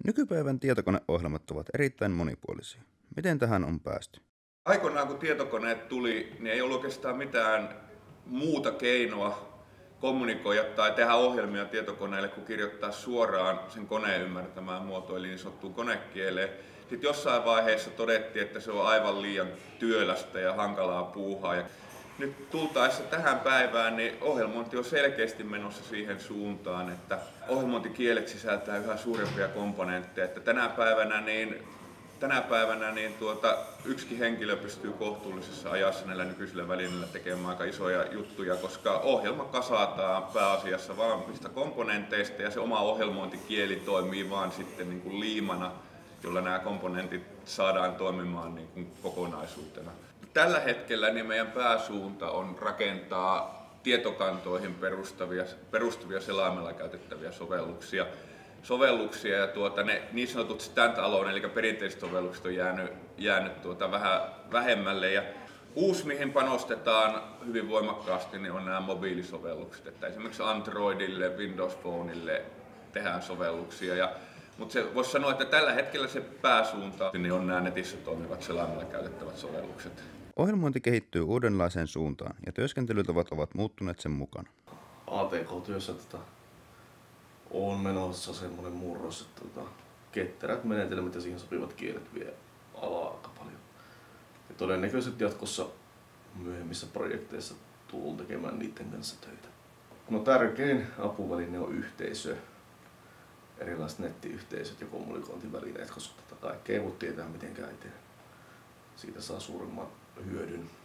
Nykypäivän tietokoneohjelmat ovat erittäin monipuolisia. Miten tähän on päästy? Aikoinaan kun tietokoneet tuli, niin ei ollut oikeastaan mitään muuta keinoa kommunikoida tai tehdä ohjelmia tietokoneelle, kun kirjoittaa suoraan sen koneen ymmärtämään muotoon, eli niin sanottuun konekieleen. Sitten jossain vaiheessa todettiin, että se on aivan liian työlästä ja hankalaa puuhaa. Ja nyt tultaessa tähän päivään, niin ohjelmointi on selkeästi menossa siihen suuntaan, että ohjelmointikielet sisältää yhä suurempia komponentteja. Että tänä päivänä yksikin henkilö pystyy kohtuullisessa ajassa näillä nykyisillä välineillä tekemään aika isoja juttuja, koska ohjelma kasataan pääasiassa vaan niistä komponenteista ja se oma ohjelmointikieli toimii vaan sitten niin kuin liimana, jolla nämä komponentit saadaan toimimaan niin kuin kokonaisuutena. Tällä hetkellä niin meidän pääsuunta on rakentaa tietokantoihin perustuvia selaimella käytettäviä sovelluksia ja ne niin sanotut stand-alone, eli perinteiset sovellukset on jäänyt vähän vähemmälle. Ja uusi, mihin panostetaan hyvin voimakkaasti, niin on nämä mobiilisovellukset. Että esimerkiksi Androidille, Windows Phoneille tehdään sovelluksia. Mutta se voisi sanoa, että tällä hetkellä se pääsuunta niin on nämä netissä toimivat selaimella käytettävät sovellukset. Ohjelmointi kehittyy uudenlaiseen suuntaan ja työskentelytavat ovat muuttuneet sen mukana. ATK-työssä on menossa semmoinen murros, että ketterät menetelmät ja siihen sopivat kielet vie alaa aika paljon. Ja todennäköisesti jatkossa myöhemmissä projekteissa tullaan tekemään niiden kanssa töitä. No tärkein apuväline on yhteisö, erilaiset nettiyhteisöt ja kommunikointivälineet, koska kaikkea ei voi tietää mitenkään itse. Siitä saa suurimman hyödyn.